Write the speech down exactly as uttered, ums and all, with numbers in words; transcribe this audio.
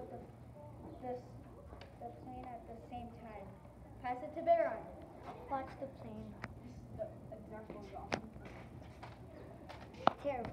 with the this the plane at the same time. Pass it to Baron. Watch the plane. The example is awesome. Terrible.